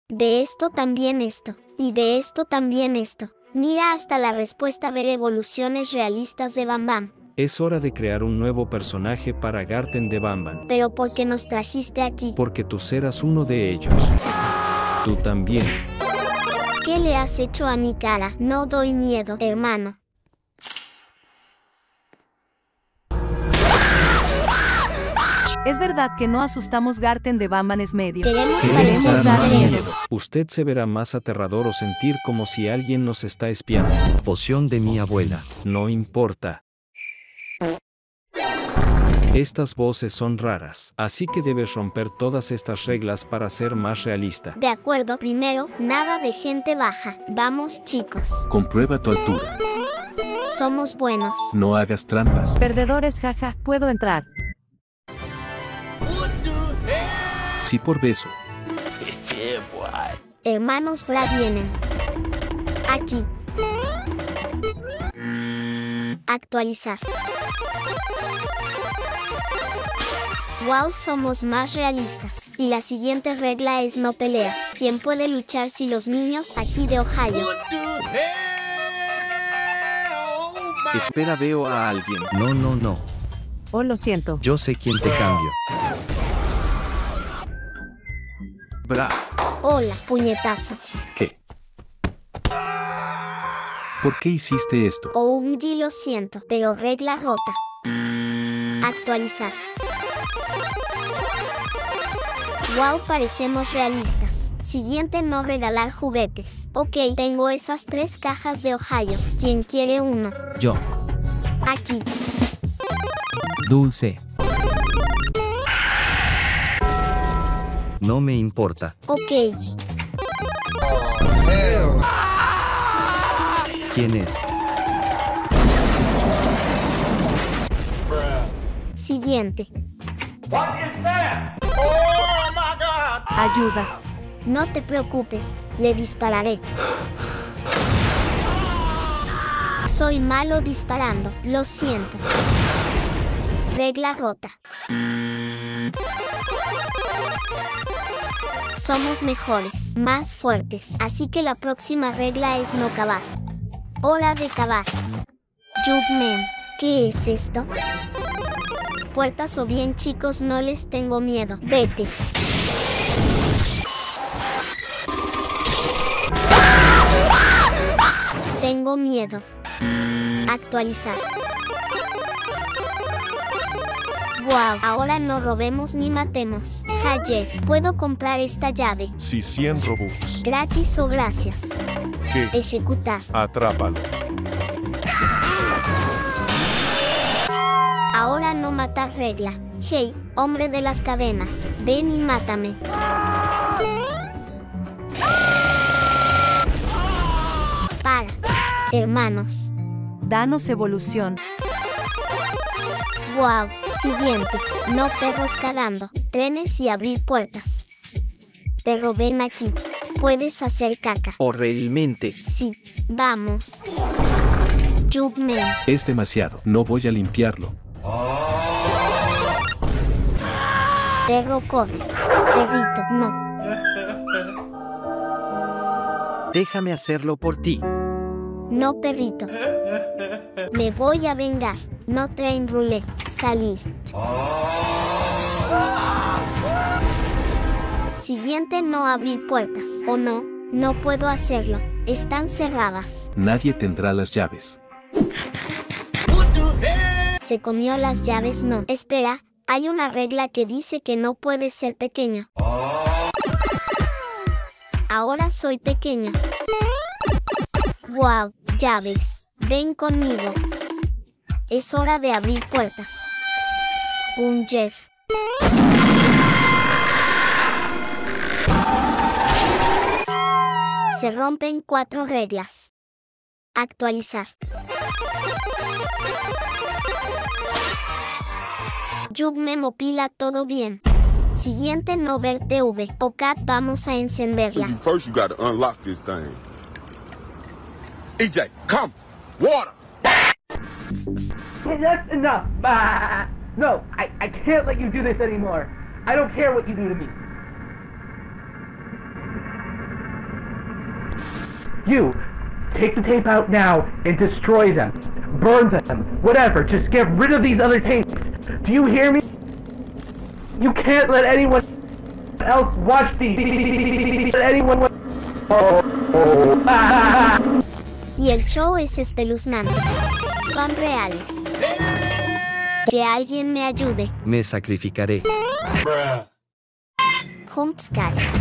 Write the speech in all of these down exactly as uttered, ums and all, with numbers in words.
De esto también esto, y de esto también esto. Mira hasta la respuesta, ver evoluciones realistas de Bam Bam. Es hora de crear un nuevo personaje para Garten de Banban. ¿Pero por qué nos trajiste aquí? Porque tú serás uno de ellos. Tú también. ¿Qué le has hecho a mi cara? No doy miedo, hermano. Es verdad que no asustamos. Garten de Banban es medio. Queremos, Queremos parecer dar más miedo. miedo. Usted se verá más aterrador o sentir como si alguien nos está espiando. Poción de mi abuela. No importa. Estas voces son raras, así que debes romper todas estas reglas para ser más realista. De acuerdo, primero, nada de gente baja. Vamos, chicos. Comprueba tu altura. Somos buenos. No hagas trampas. Perdedores, jaja. Puedo entrar. Sí por beso. Hermanos Brad vienen. Aquí. Actualizar. Wow, somos más realistas. Y la siguiente regla es no peleas. ¿Quién puede luchar si los niños aquí de Ohio? Espera, veo a alguien. No, no, no. Oh, lo siento. Yo sé quién te cambio. Bra. Hola, puñetazo. ¿Qué? ¿Por qué hiciste esto? O un G, lo siento, pero regla rota. Actualizar. Wow, parecemos realistas. Siguiente, no regalar juguetes. Ok, tengo esas tres cajas de Ohio. ¿Quién quiere uno? Yo. Aquí. Dulce. No me importa. Ok. ¿Quién es? Siguiente. Ayuda. No te preocupes, le dispararé. Soy malo disparando, lo siento. Regla rota. Somos mejores, más fuertes, así que la próxima regla es no cavar. Hora de cavar. Jugman, ¿qué es esto? Puertas o bien, chicos, no les tengo miedo. Vete. Tengo miedo. Actualizar. Wow, ahora no robemos ni matemos. Ja, Jeff, ¿puedo comprar esta llave? Si cien Robux. ¿Gratis o gracias? ¿Qué? Ejecutar. Atrápalo. Ahora no matar regla. Hey, hombre de las cadenas, ven y mátame. Para. Hermanos. Danos evolución. Wow, siguiente. No perros cagando, trenes y abrir puertas. Perro, ven aquí. Puedes hacer caca. Horriblemente. Sí, vamos. Jugman. Es demasiado. No voy a limpiarlo. Perro, corre. Perrito, no. Déjame hacerlo por ti. No, perrito. Me voy a vengar. No train roulette. Salir. Siguiente, no abrir puertas. ¿O no? No puedo hacerlo. Están cerradas. Nadie tendrá las llaves. Se comió las llaves, no. Espera, hay una regla que dice que no puedes ser pequeño. Ahora soy pequeño. Wow, llaves. Ven conmigo. Es hora de abrir puertas. Un Jeff. Se rompen cuatro reglas. Actualizar. Jugmemo, pila, todo bien. Siguiente, no ver T V. O Cat, vamos a encenderla. First you gotta unlock this thing. E J, come! Water! Hey, that's enough. Ah, no, I, I can't let you do this anymore. I don't care what you do to me. You, take the tape out now and destroy them. Burn them. Whatever. Just get rid of these other tapes. Do you hear me? You can't let anyone else watch these. Let anyone... Oh, oh. Ah. Y el show es espeluznante. Son reales. Que alguien me ayude. Me sacrificaré. Jumpscare.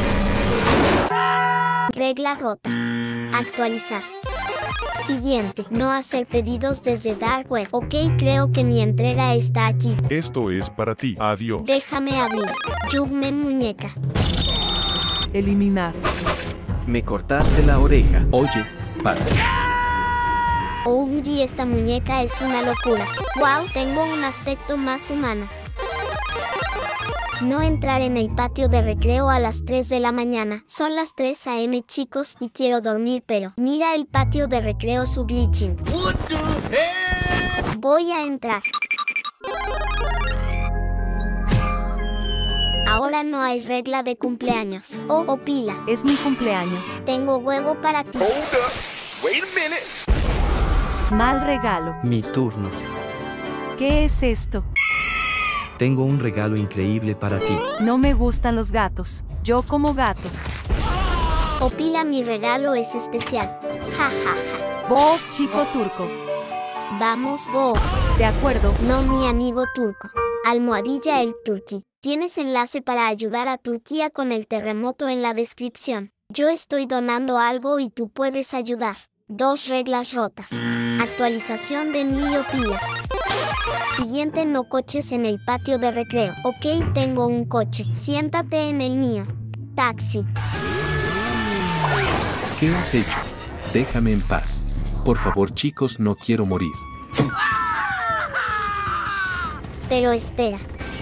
Regla rota. Actualizar. Siguiente. No hacer pedidos desde Dark Web. Ok, creo que mi entrega está aquí. Esto es para ti. Adiós. Déjame abrir. Jugme muñeca. Eliminar. Me cortaste la oreja. Oye, para. O M G, esta muñeca es una locura. Wow, tengo un aspecto más humano. No entrar en el patio de recreo a las tres de la mañana. Son las tres a m chicos y quiero dormir, pero mira el patio de recreo, su glitching. Voy a entrar. Ahora no hay regla de cumpleaños. Oh, oh, pila. Es mi cumpleaños. Tengo huevo para ti. Wait a minute. Mal regalo. Mi turno. ¿Qué es esto? Tengo un regalo increíble para ti. No me gustan los gatos. Yo como gatos. Oh, pila, mi regalo es especial. Ja, ja, ja. Bo, chico turco. Vamos, Bo. De acuerdo. No, mi amigo turco. Almohadilla el Turqui. Tienes enlace para ayudar a Turquía con el terremoto en la descripción. Yo estoy donando algo y tú puedes ayudar. Dos reglas rotas. Actualización de mi pila. Siguiente, no coches en el patio de recreo. Ok, tengo un coche. Siéntate en el mío. Taxi. ¿Qué has hecho? Déjame en paz. Por favor, chicos, no quiero morir. Pero espera.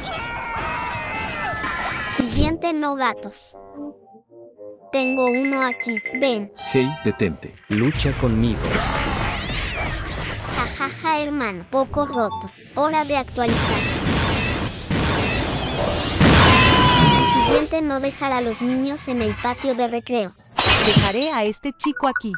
Siguiente, no gatos. Tengo uno aquí. Ven. Hey, detente. Lucha conmigo. Jajaja, ja, ja, hermano. Poco roto. Hora de actualizar. Siguiente, no dejar a los niños en el patio de recreo. Dejaré a este chico aquí.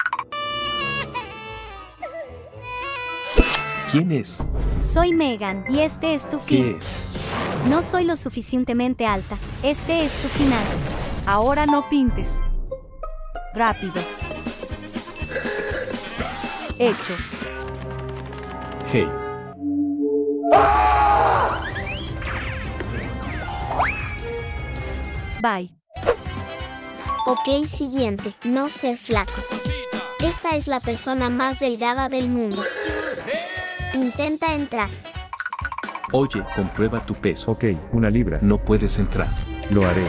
¿Quién es? Soy Megan y este es tu fin. ¿Qué es? No soy lo suficientemente alta. Este es tu final. Ahora no pintes. Rápido. Hecho. Hey. Bye. Ok, siguiente. No ser flaco. Esta es la persona más delgada del mundo. Intenta entrar. Oye, comprueba tu peso. Ok, una libra. No puedes entrar. Lo haré.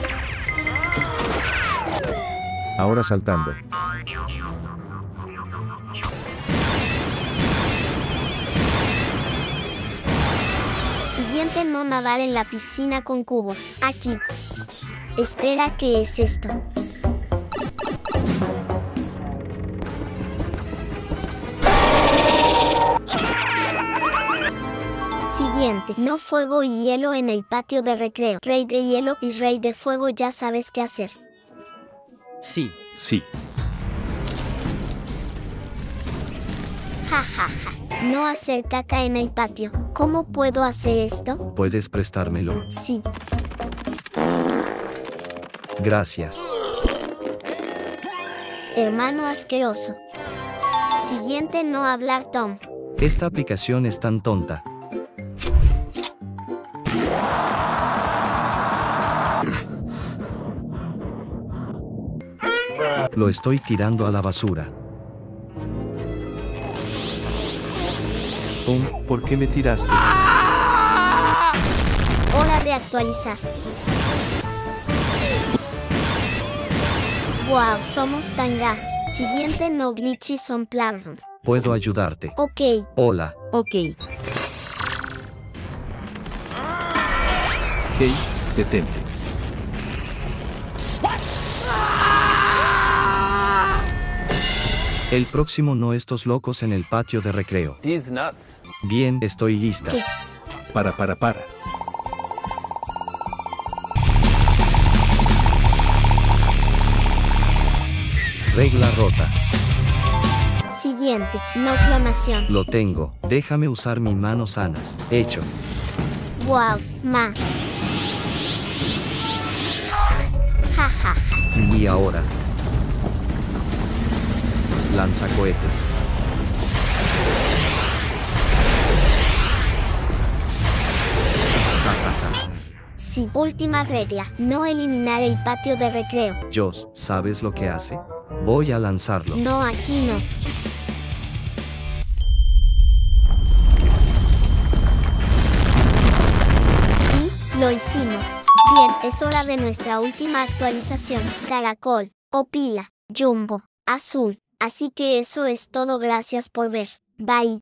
Ahora saltando. Siguiente, no nadar en la piscina con cubos. Aquí. Espera, ¿qué es esto? Siguiente, no fuego y hielo en el patio de recreo. Rey de hielo y rey de fuego, ya sabes qué hacer. Sí, sí. Ja, ja, ja. No hacer caca en el patio. ¿Cómo puedo hacer esto? ¿Puedes prestármelo? Sí. Gracias. Hermano asqueroso. Siguiente, no hablar, Tom. Esta aplicación es tan tonta. Lo estoy tirando a la basura. Tom, ¿por qué me tiraste? Hora de actualizar. Wow, somos tan gas. Siguiente, no glitches on playground. Puedo ayudarte. Ok. Hola. Ok. Hey, detente. El próximo, no estos locos en el patio de recreo. These nuts. Bien, estoy lista. ¿Qué? Para, para, para. Regla rota. Siguiente, no clamación. Lo tengo. Déjame usar mis manos sanas. Hecho. Wow, más. Ja, ja, ja. Y ahora. Lanzacohetes. Ja, ja, ja. Sí, última regla, no eliminar el patio de recreo. Joss, ¿sabes lo que hace? Voy a lanzarlo. No, aquí no. Sí, lo hicimos. Bien, es hora de nuestra última actualización. Caracol, o pila, jumbo, azul. Así que eso es todo, gracias por ver. Bye.